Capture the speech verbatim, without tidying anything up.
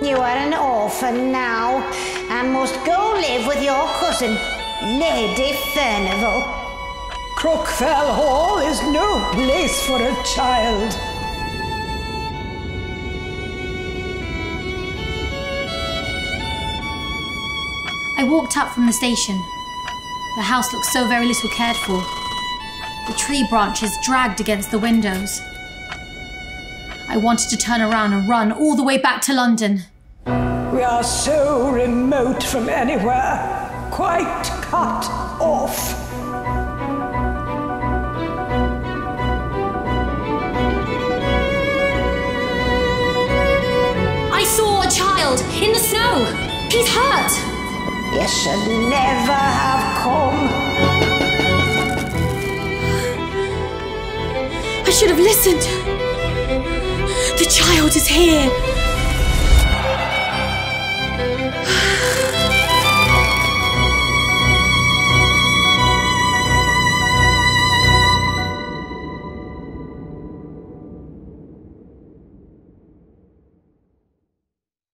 You are an orphan now, and must go live with your cousin, Lady Furnival. Crookfell Hall is no place for a child. I walked up from the station. The house looked so very little cared for. The tree branches dragged against the windows. I wanted to turn around and run all the way back to London. We are so remote from anywhere, quite cut off. I saw a child in the snow. He's hurt. You should never have come. I should have listened. The child is here.